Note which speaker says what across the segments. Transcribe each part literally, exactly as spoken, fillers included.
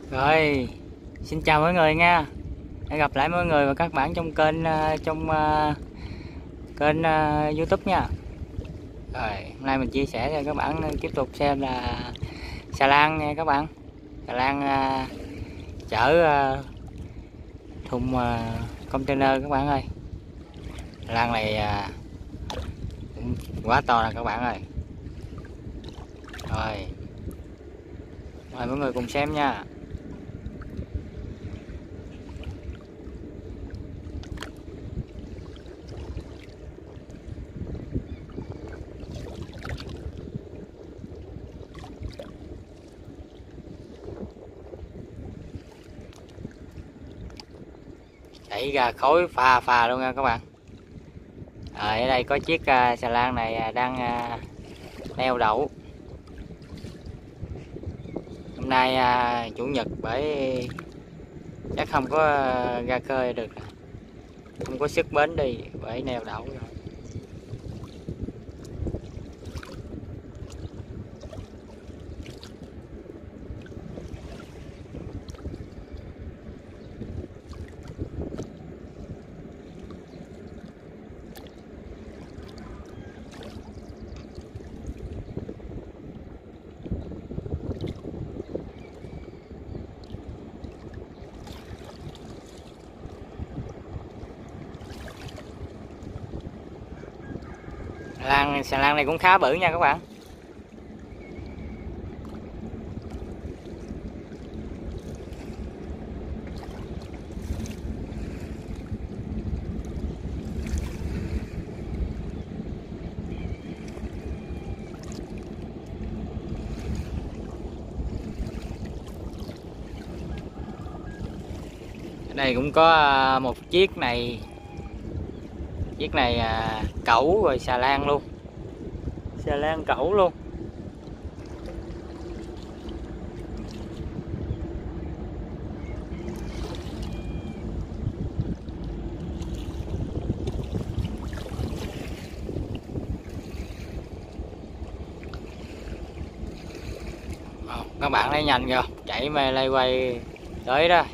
Speaker 1: Rồi, xin chào mọi người nha. Hẹn gặp lại mọi người và các bạn trong kênh ờ, trong uh, kênh uh, YouTube nha. Rồi, hôm nay mình chia sẻ cho các bạn tiếp tục xem là xà lan nha các bạn. Xà lan uh, chở uh, thùng uh, container các bạn ơi. Xà lan này uh, quá to nè các bạn ơi. Rồi, mời mọi người cùng xem nha. Đẩy ra khối phà phà luôn nha các bạn. Rồi, ở đây có chiếc uh, xà lan này đang uh, neo đậu. Hôm nay uh, chủ nhật bởi chắc không có uh, ra khơi được, không có sức bến đi bởi neo đậu rồi. Lan xà lan này cũng khá bự nha các bạn. Ở đây cũng có một chiếc này, chiếc này cẩu rồi xà lan luôn, xà lan cẩu luôn. Các bạn thấy nhanh kìa, chạy mê lay quay tới đó.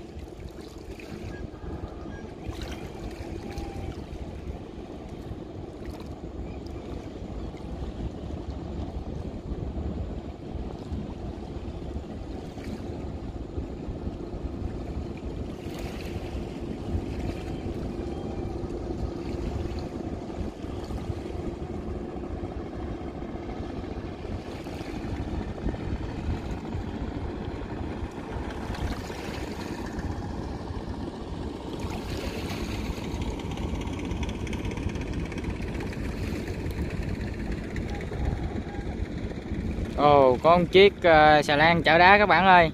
Speaker 1: Ồ, oh, có một chiếc uh, xà lan chở đá các bạn ơi.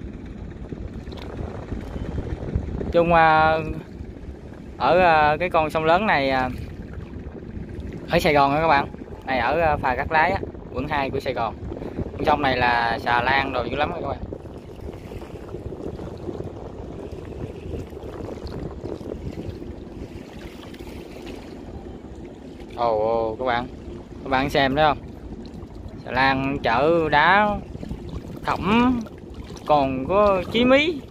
Speaker 1: Chung uh, ở uh, cái con sông lớn này uh, ở Sài Gòn đó các bạn. Này ở uh, phà Cát Lái á, quận hai của Sài Gòn. Con sông này là xà lan đồ dữ lắm các bạn. Ồ, oh, oh, các bạn. Các bạn xem thấy không? Xà lan chở đá khổng còn có chí mí.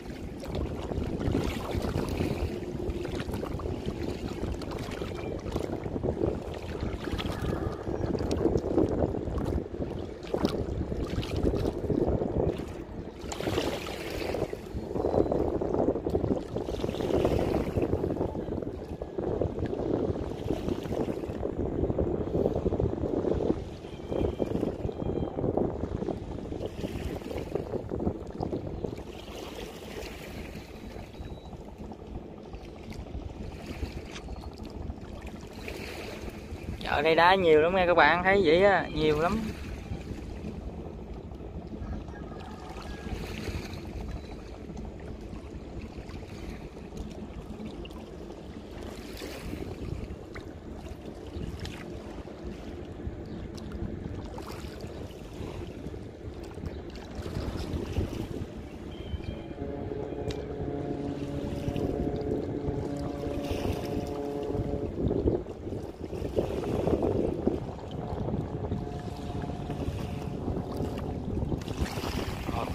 Speaker 1: Ở đây đá nhiều lắm nha các bạn, thấy vậy á, nhiều lắm.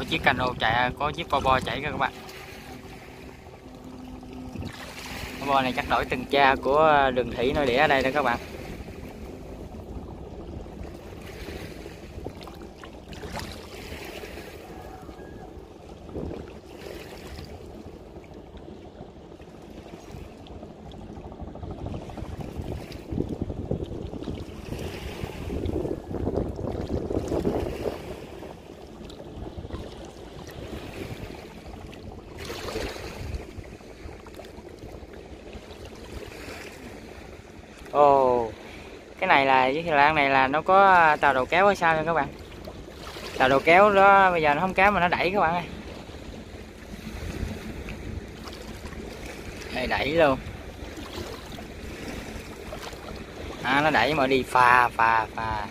Speaker 1: chiếc cano chạy, có chiếc bo bo chạy kìa các bạn. Bo này chắc đổi từng cha của đường thủy nội địa ở đây đó các bạn. Ồ, cái này là chiếc xà lan này là nó có tàu đầu kéo ở sau nha các bạn. Tàu đầu kéo đó bây giờ nó không kéo mà nó đẩy các bạn ơi. Đây đẩy luôn. À, nó đẩy mà đi phà phà phà.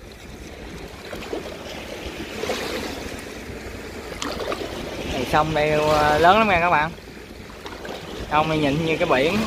Speaker 1: Này sông đây lớn lắm nha các bạn. Sông này nhìn như cái biển.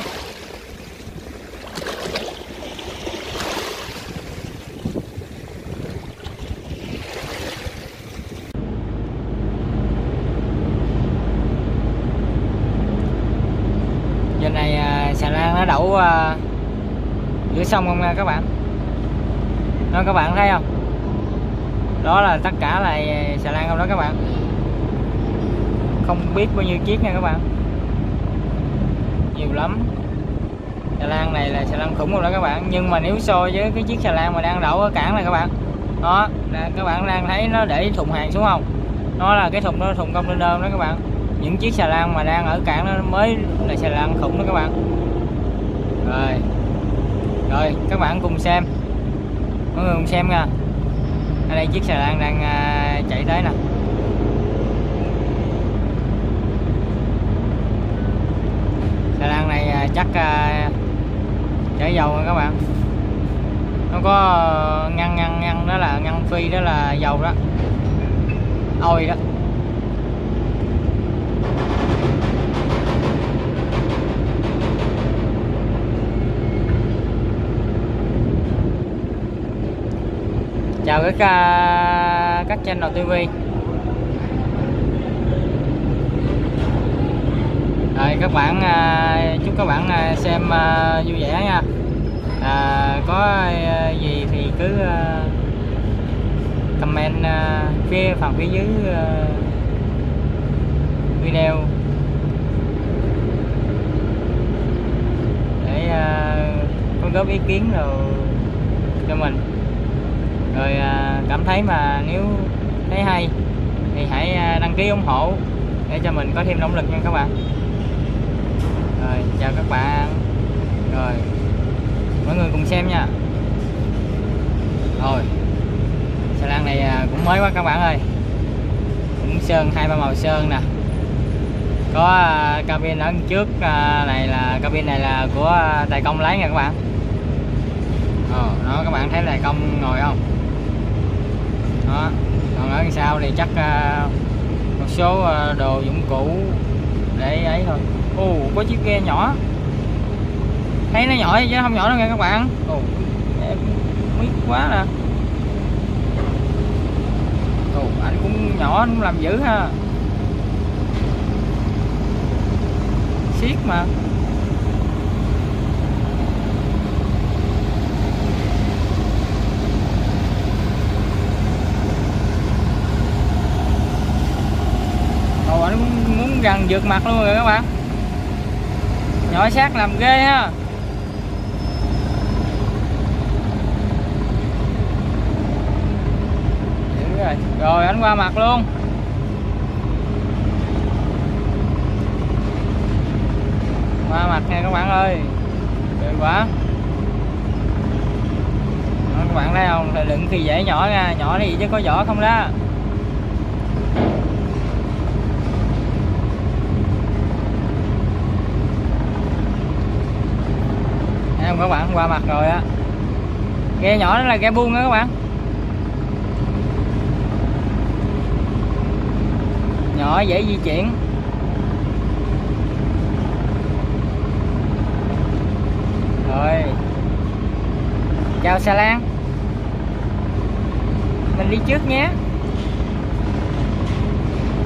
Speaker 1: Giờ này xà lan nó đậu uh, giữa sông không nha các bạn. Đó các bạn thấy không? Đó là tất cả là xà lan không đó các bạn. Không biết bao nhiêu chiếc nha các bạn. Nhiều lắm. Xà lan này là xà lan khủng rồi đó các bạn. Nhưng mà nếu so với cái chiếc xà lan mà đang đậu ở cảng này các bạn, đó là các bạn đang thấy nó để thùng hàng xuống không? Nó là cái thùng đó, thùng container đó các bạn. Những chiếc xà lan mà đang ở cảng nó mới là xà lan khủng đó các bạn. Rồi rồi các bạn cùng xem, mọi người cùng xem nha. Ở đây chiếc xà lan đang uh, chạy tới nè. Xà lan này uh, chắc uh, chở dầu nha các bạn. Nó có uh, ngăn ngăn ngăn đó là ngăn phi, đó là dầu đó, ôi đó. Chào các các channel ti vi. Rồi các bạn, chúc các bạn xem vui vẻ nha. À, có gì thì cứ comment phía phần phía dưới video để có góp ý kiến rồi cho mình. Rồi cảm thấy mà nếu thấy hay thì hãy đăng ký ủng hộ để cho mình có thêm động lực nha các bạn. Rồi chào các bạn. Rồi mọi người cùng xem nha. Rồi xà lan này cũng mới quá các bạn ơi. Cũng sơn hai ba màu sơn nè. Có cabin ở trước này, là cabin này là của tài công lái nha các bạn. Ờ, đó các bạn thấy tài công ngồi không? Đó. Còn ở sau thì chắc uh, một số uh, đồ dụng cụ để ấy thôi. Ồ, có chiếc ghe nhỏ, thấy nó nhỏ chứ không nhỏ đâu nha các bạn. Ồ, em biết quá nè. Ồ, anh cũng nhỏ, cũng làm dữ ha, siết mà. Ồ, anh cũng muốn gần vượt mặt luôn rồi các bạn. Nhỏ sát làm ghê ha. Rồi, rồi anh qua mặt luôn. Qua mặt nha các bạn ơi. Được quá. Đó, các bạn thấy không? Đừng khi dễ nhỏ nha. Nhỏ thì chứ có vỏ không đó. Thấy không các bạn? Qua mặt rồi á. Ghe nhỏ đó là ghe buông đó các bạn. Nhỏ dễ di chuyển. Rồi chào xà lan, mình đi trước nhé.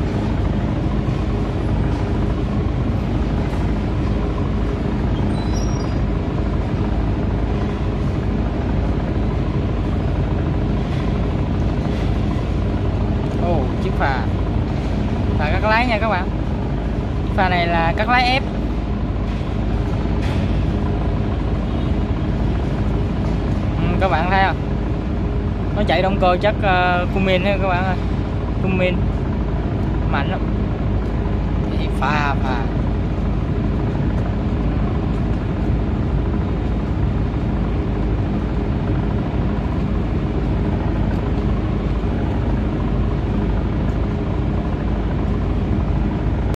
Speaker 1: nha các bạn. Pha này là cắt lái ép. Ừ, các bạn thấy không, nó chạy động cơ chắc uh, Cummins các bạn ơi, Cummins mạnh lắm. Thì pha pha